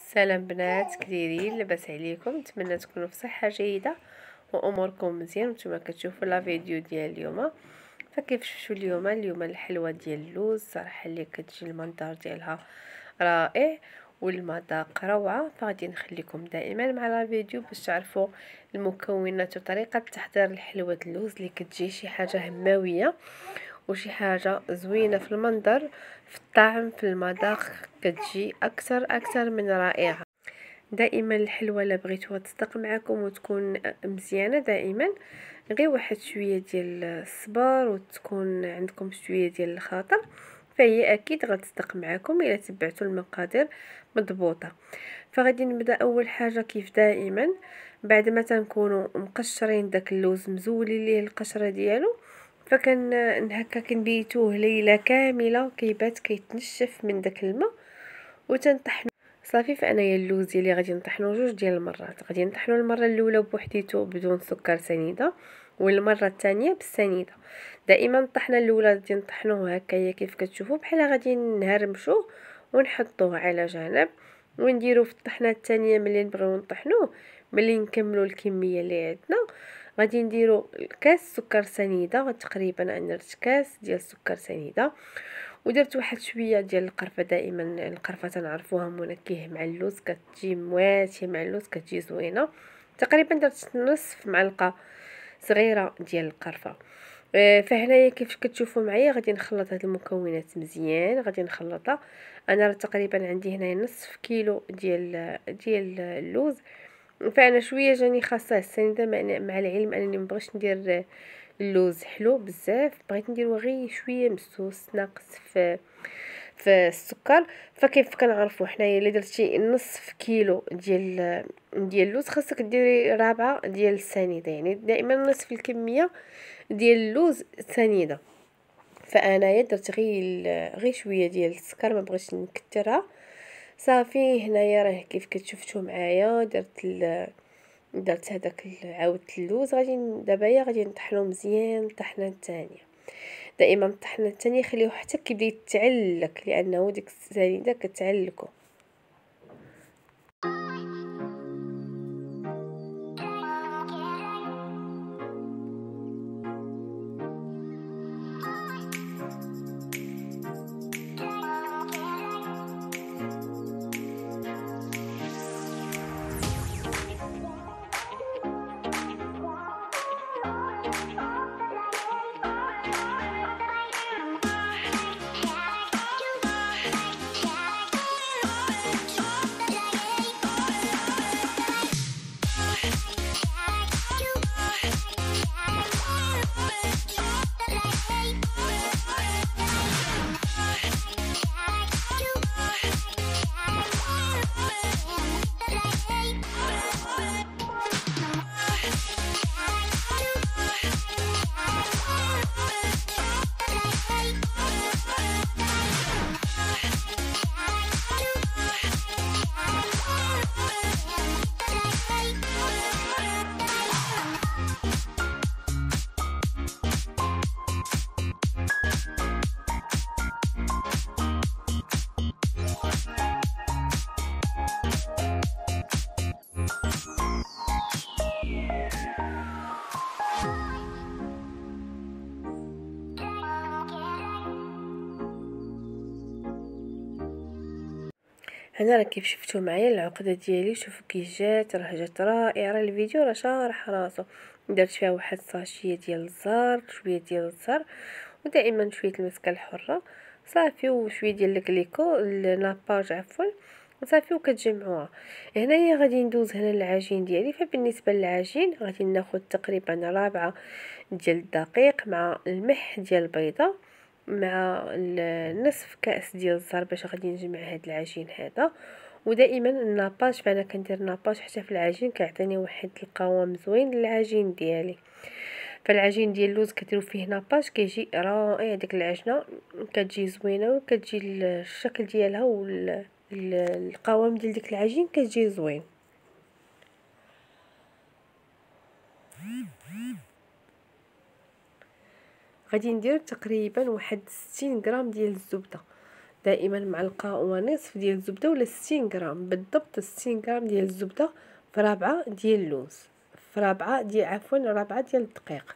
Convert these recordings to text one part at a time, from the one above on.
سلام بنات كديرين لاباس عليكم؟ نتمنى تكونوا في صحه جيده واموركم مزيان. نتوما كتشوفوا لا فيديو ديال اليوم. فكيف شفتوا اليوم الحلوه ديال اللوز صراحه اللي كتجي المنظر ديالها رائع والمذاق روعه. فغادي نخليكم دائما مع لا فيديو باش تعرفوا المكونات وطريقه تحضير الحلوه اللوز اللي كتجي شي حاجه هماويه وشي حاجه زوينه في المنظر، في الطعم، في المذاق، كتجي اكثر من رائعه. دائما الحلوه الا بغيتوها تصدق معكم وتكون مزيانه دائما غير واحد شويه ديال الصبر وتكون عندكم شويه ديال الخاطر، فهي اكيد غتصدق معكم الا تبعتوا المقادير مضبوطه. فغادي نبدا اول حاجه كيف دائما بعد ما تنكونوا مقشرين داك اللوز مزولين ليه القشره ديالو، فكن هكا كنبيتوه ليله كامله كيبات كيتنشف من داك الماء وتنطحنوا صافي. فانايا اللوز ديالي غادي نطحنو جوج ديال المرات، غادي نطحنو المره الاولى بوحديتو بدون سكر سنيده والمره الثانيه بالسنيده. دائما الطحنه الاولى غادي نطحنوه هكايا كيف كتشوفوا بحال غادي نهرمشوه ونحطوه على جنب، ونديرو في الطحنه الثانيه ملي نبغيو نطحنوه ملي نكملوا الكميه اللي عندنا غادي نديرو كاس سكر سنيده. تقريبا انا درت كاس ديال السكر سنيده ودرت واحد شويه ديال القرفه. دائما القرفه تنعرفوها منكه مع اللوز كتجي مواتيه مع اللوز كتجي زوينه. تقريبا درت نصف معلقه صغيره ديال القرفه. فهنايا كيف كتشوفوا معايا غادي نخلط هاد المكونات مزيان، غادي نخلطها. انا تقريبا عندي هنايا نصف كيلو ديال اللوز، فانا شويه جاني خاصه السنيده مع العلم انني مبغيتش ندير اللوز حلو بزاف، بغيت نديرو غير شويه مسوس ناقص في السكر. فكيف كنعرفوا حنايا الا درتي نصف كيلو ديال اللوز خاصك ديري رابعه ديال السنيده، يعني دائما نصف الكميه ديال اللوز سنيده. فانايا درت غير شويه ديال السكر، ما بغيتش نكثرها. صافي هنايا راه كيف كتشوفتوا معايا درت هذاك عاودت اللوز. دابا غادي نطحنو مزيان الطحنه الثانيه. دائما الطحنه الثانيه خليوه حتى كيبدا يتعلك لانه ديك السنيده كتعلكو. هنا راه كيف شفتوا معايا العقده ديالي، شوفوا كي راه جات رائعه. راه الفيديو راه شارح راسو. درت فيها واحد ساشيه ديال الزهر، شويه ديال الزهر، ودائما شويه المسكه الحره صافي، وشويه ديال الكليكو الناباج عفوا صافي، وكتجمعوها. هنايا غادي ندوز هنا العجين ديالي. فبالنسبه للعجين غادي ناخذ تقريبا رابعه ديال الدقيق مع الملح ديال البيضه مع نصف كاس ديال الزهر باش غادي نجمع هاد العجين هذا. ودائما الناباج، فانا كندير ناباج حتى في العجين كيعطيني واحد القوام زوين للعجين ديالي. فالعجين ديال اللوز كديروا فيه ناباج كيجي رائع، ديك العجنه كتجي زوينه وكتجي الشكل ديالها والقوام ديال ديك العجين كتجي زوين. غادي ندير تقريبا واحد 60 غرام ديال الزبده. دائما معلقه ونصف ديال الزبده ولا 60 غرام بالضبط، 60 غرام ديال الزبده في رابعه ديال اللوز، في رابعه ديال رابعه ديال الدقيق.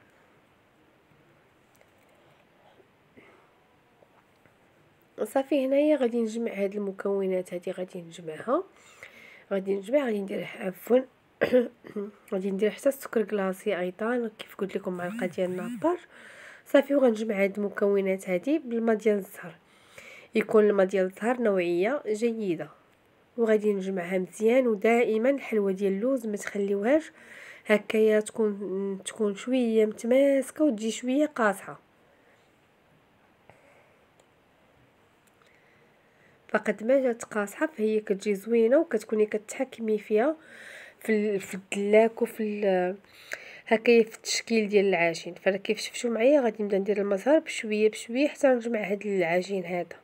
صافي هنايا غادي نجمع هاد المكونات هادي، غادي نجمعها غادي ندير غادي ندير حتى السكر كلاصي ايضا كيف قلت لكم معلقه ديال الناباج. صافي وغنجمع هاد المكونات هادي بالماء ديال الزهر، يكون الماء ديال الزهر نوعيه جيده، وغادي نجمعها مزيان. ودائما الحلوه ديال اللوز ما تخليوهاش هكايا تكون شويه متماسكه وتجي شويه قاصحه. فقد ما جات قاصحه فهي كتجي زوينه وكتكوني كتحكمي فيها في الدلاك وفي هكايا في التشكيل ديال العجين. فانا كيف شفتوا معايا غادي نبدا ندير المزهر بشويه بشويه حتى نجمع هاد العجين هذا.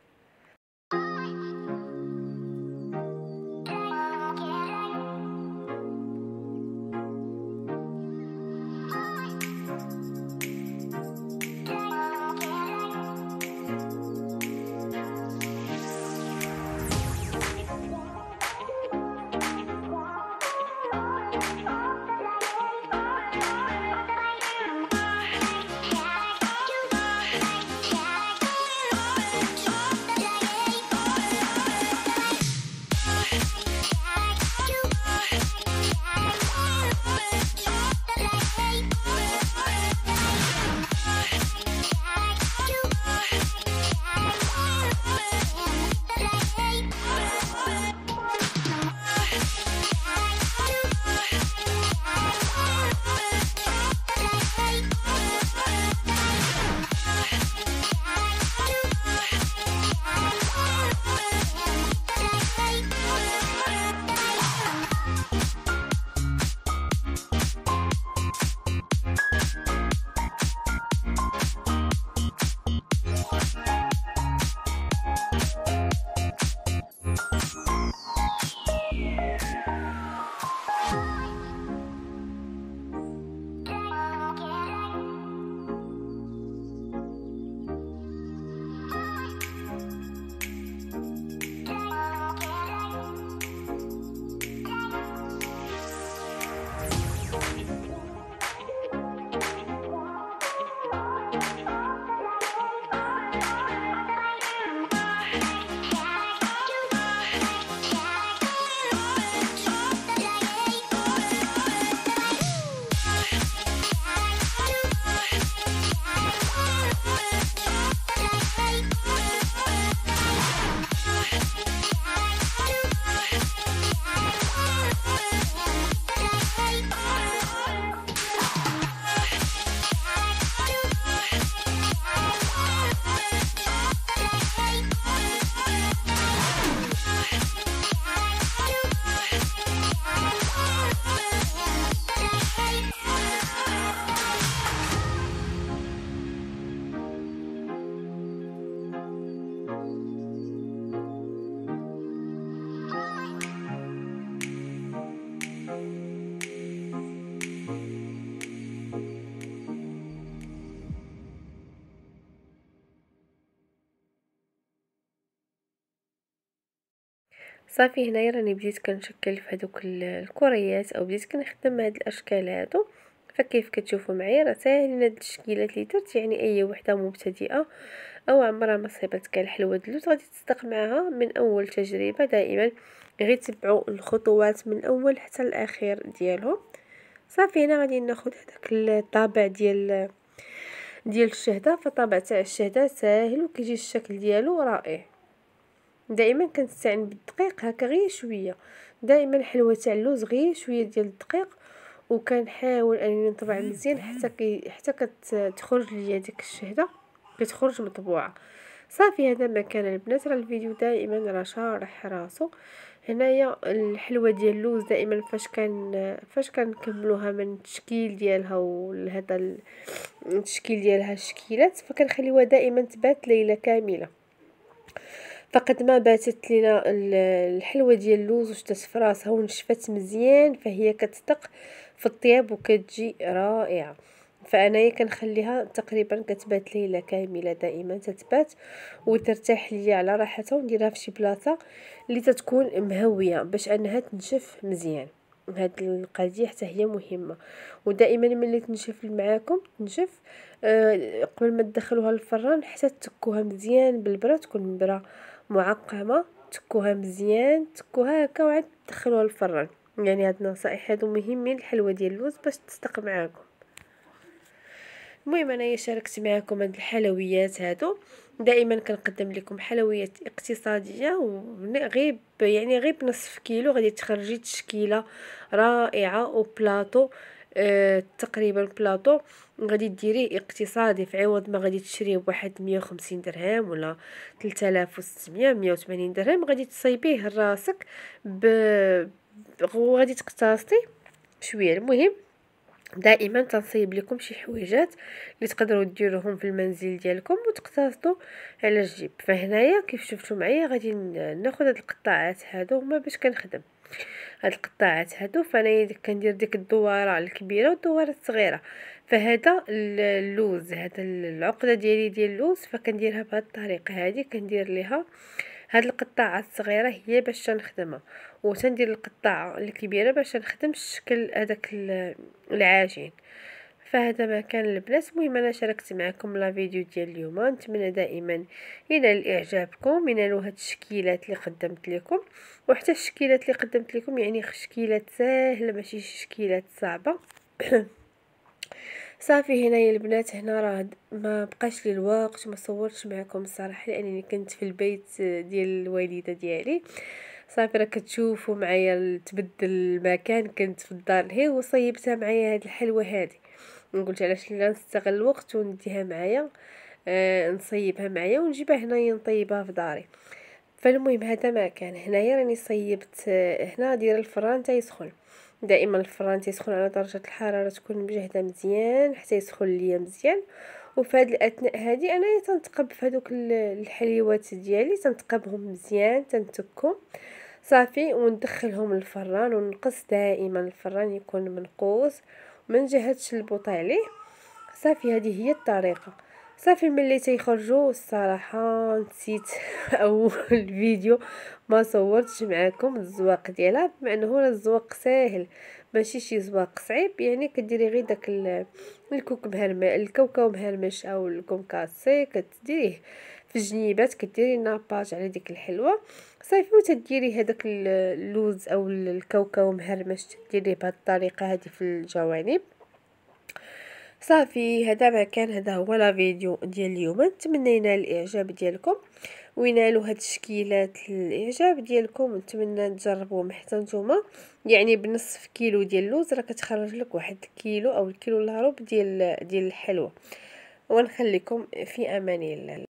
صافي هنايا راني بديت كنشكل في هذوك الكريات او بديت كنخدم هاد الاشكال هادو. فكيف كتشوفوا معايا راه ساهلين هاد التشكيلات اللي درت، يعني اي وحده مبتدئه او عمرها ما صيبت كاع الحلوه دلوز غادي تصدق معاها من اول تجربه. دائما غير تبعوا الخطوات من الاول حتى الاخير ديالهم. صافي هنا غادي ناخذ هذاك الطابع ديال الشهده. فطابع تاع الشهده ساهل وكيجي الشكل ديالو رائع. دائما كنستعين بالدقيق هكا غير شويه، دائما الحلوه تاع اللوز غير شويه ديال الدقيق، وكنحاول انني نطبع مزيان حتى كتخرج ليا ديك الشهده كتخرج مطبوعه. صافي هذا ما كان البنات. راه الفيديو دائما راه شارح راسو. هنايا الحلوه ديال اللوز دائما فاش كنكملوها من التشكيل ديالها ولهذا التشكيل ديالها الشكيلات فكنخليوها دائما تبات ليله كامله. فقد ما باتت لنا الحلوه ديال اللوز وشتات في راسها ونشفت مزيان فهي كتصدق في الطياب وكتجي رائعه. فانايا كنخليها تقريبا كتبات ليله كامله، دائما تتبات وترتاح ليا على راحتها، ونديرها في شي بلاصه اللي تتكون مهويه باش انها تنشف مزيان. هاد القضيه حتى هي مهمه. ودائما ملي تنشف معاكم تنشف قبل ما تدخلوها للفران حتى تكوها مزيان بالبرا، تكون البرا معقمه، تكوها مزيان، تكوها هكا وعاد تدخلوها للفران. يعني هاد النصائح هادو مهمين الحلوه ديال اللوز باش تصدق معاكم. المهم انايا شاركت معكم هاد الحلويات هادو. دائما كنقدم لكم حلويات اقتصاديه وغير يعني غير بنصف كيلو غادي تخرجي تشكيله رائعه وبلاطو. تقريبا بلاطو غادي ديريه اقتصادي، في عوض ما غادي تشريه بواحد 150 درهم ولا 3600 180 درهم غادي تصايبيه لراسك وغادي تقتصدي شويه. المهم دائما تنصيب لكم شي حويجات اللي تقدروا ديروهم في المنزل ديالكم وتقتصدوا على الجيب. فهنايا كيف شفتوا معايا غادي ناخذ هاد القطاعات هادو هما باش كنخدم هاد القطاعات هادو. فانا كندير ديك الدواره الكبيره والدواره الصغيره. فهذا اللوز، هذا العقده ديالي ديال اللوز، فكنديرها بهذه الطريقه هذه. كندير ليها هاد القطاعه الصغيره هي باش تنخدمها، وتندير القطاعه الكبيره باش نخدم الشكل هذاك العجين. فهذا ما كان البنات. المهم انا شاركت معكم لا فيديو ديال اليوم، نتمنى دائما ينال اعجابكم، ينالوا هاد التشكيلات اللي قدمت لكم، وحتى الشكيلات اللي قدمت لكم يعني شكيلات ساهله ماشي شكيلات صعبه. صافي هنايا البنات، هنا راه ما بقاش لي الوقت وما صورتش معكم الصراحه لانني كنت في البيت ديال الوالده ديالي. صافي راه كتشوفوا معايا تبدل المكان، كنت في الدار هي وصيبتها معايا هاد الحلوه هذه. قلت علاش لا نستغل الوقت ونديها معايا، نصيبها معايا ونجيبها هنايا نطيبها في داري. فالمهم هذا ما كان. هنايا راني صيبت هنا دايره الفران تيسخن. دائما الفران تيسخن على درجه الحراره تكون مجهده مزيان حتى يسخن ليا مزيان. وفي هذه الاثناء هذه انايا تنتقب في هذوك الحليوات ديالي، تنتقبهم مزيان تنتكهم صافي وندخلهم للفران. ونقص دائما الفران يكون منقوس وما نجهدش البوطه عليه. صافي هذه هي الطريقه. صافي ملي تيخرجوا الصراحه نسيت اول فيديو ما صورتش معكم الزواق ديالها، بما انه راه الزواق ساهل ماشي شي زواق صعيب. يعني كديري غير داك الكوك مهرمش، الكاوكاو مهرمش او الكونكاسي كتديريه في الجنيبات، كديري ناباج على ديك الحلوه صافي. وتديري هذاك اللوز او الكاوكاو مهرمش تديريه بهذه الطريقه هذه في الجوانب. صافي هذا ما كان. هذا هو لا فيديو ديال اليوم، نتمنى ينال الاعجاب ديالكم وينالوا هاد الشكيلات الاعجاب ديالكم، ونتمنى تجربوهم حتى نتوما. يعني بنصف كيلو ديال اللوز راه كتخرج لك واحد الكيلو او الكيلو الا ربع ديال الحلوى. ونخليكم في امان الله.